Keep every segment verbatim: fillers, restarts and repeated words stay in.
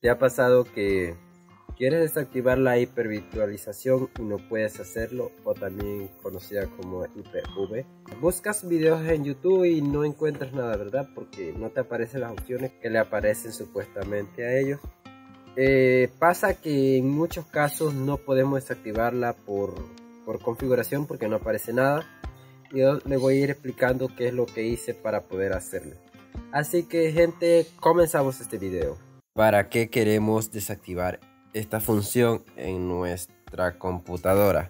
¿Te ha pasado que quieres desactivar la hipervirtualización y no puedes hacerlo, o también conocida como Hyper-V? Buscas videos en YouTube y no encuentras nada, ¿verdad? Porque no te aparecen las opciones que le aparecen supuestamente a ellos. Eh, pasa que en muchos casos no podemos desactivarla por, por configuración porque no aparece nada. Yo les voy a ir explicando qué es lo que hice para poder hacerlo. Así que, gente, comenzamos este video. ¿Para qué queremos desactivar esta función en nuestra computadora?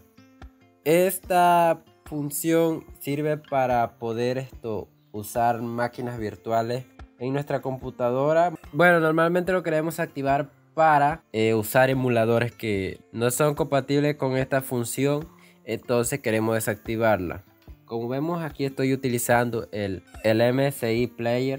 Esta función sirve para poder esto usar máquinas virtuales en nuestra computadora. Bueno, normalmente lo queremos activar para eh, usar emuladores que no son compatibles con esta función, entonces queremos desactivarla. Como vemos, aquí estoy utilizando el, el M S I Player,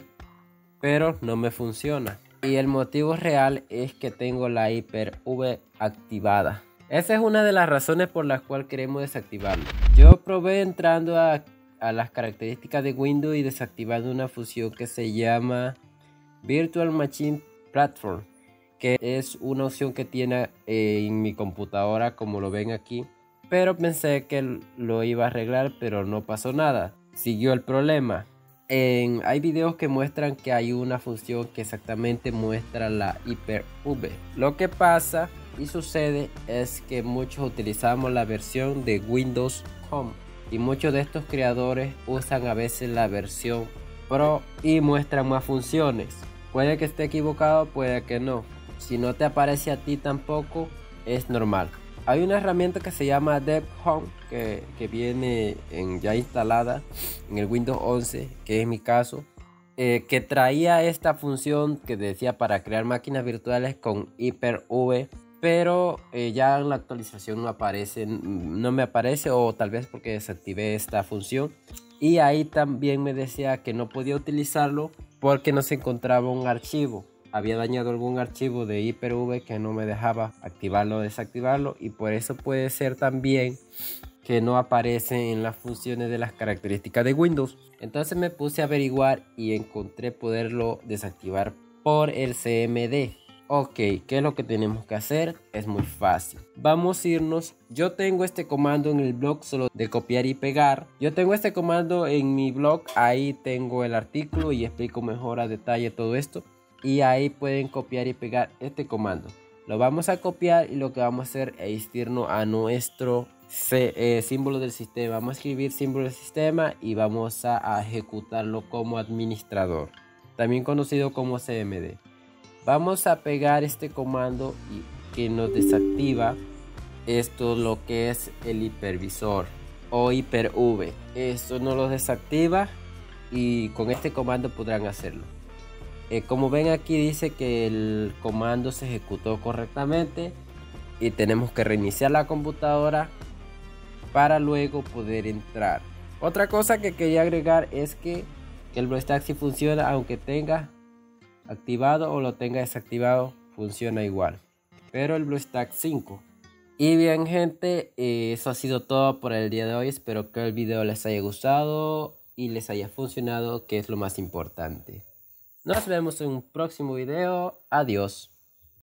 pero no me funciona. Y el motivo real es que tengo la Hyper-V activada. Esa es una de las razones por las cuales queremos desactivarlo. Yo probé entrando a, a las características de Windows y desactivando una función que se llama Virtual Machine Platform, que es una opción que tiene eh, en mi computadora, como lo ven aquí. Pero pensé que lo iba a arreglar, pero no pasó nada. Siguió el problema. En, hay videos que muestran que hay una función que exactamente muestra la Hyper-V. Lo que pasa y sucede es que muchos utilizamos la versión de Windows Home y muchos de estos creadores usan a veces la versión Pro y muestran más funciones. Puede que esté equivocado, puede que no. Si no te aparece a ti tampoco, es normal. Hay una herramienta que se llama Dev Home que, que viene en, ya instalada en el Windows once, que es mi caso, eh, que traía esta función que decía para crear máquinas virtuales con Hyper-V, pero eh, ya en la actualización no aparece, no me aparece, o tal vez porque desactivé esta función. Y ahí también me decía que no podía utilizarlo porque no se encontraba un archivo. Había dañado algún archivo de Hyper-V que no me dejaba activarlo o desactivarlo, y por eso puede ser también que no aparece en las funciones de las características de Windows. Entonces me puse a averiguar y encontré poderlo desactivar por el C M D. Ok, ¿qué es lo que tenemos que hacer? Es muy fácil. Vamos a irnos. Yo tengo este comando en el blog solo de copiar y pegar. Yo tengo este comando en mi blog. Ahí tengo el artículo y explico mejor a detalle todo esto. Y ahí pueden copiar y pegar este comando. Lo vamos a copiar y lo que vamos a hacer es irnos a nuestro C, eh, símbolo del sistema. Vamos a escribir símbolo del sistema y vamos a, a ejecutarlo como administrador, también conocido como C M D. Vamos a pegar este comando y que nos desactiva esto, lo que es el hipervisor o Hyper-V. Esto no lo desactiva y con este comando podrán hacerlo. Eh, como ven aquí dice que el comando se ejecutó correctamente y tenemos que reiniciar la computadora para luego poder entrar. Otra cosa que quería agregar es que, que el BlueStack sí funciona, aunque tenga activado o lo tenga desactivado, funciona igual, pero el BlueStack cinco. Y bien, gente, eh, eso ha sido todo por el día de hoy. Espero que el video les haya gustado y les haya funcionado, que es lo más importante. Nos vemos en un próximo video. Adiós.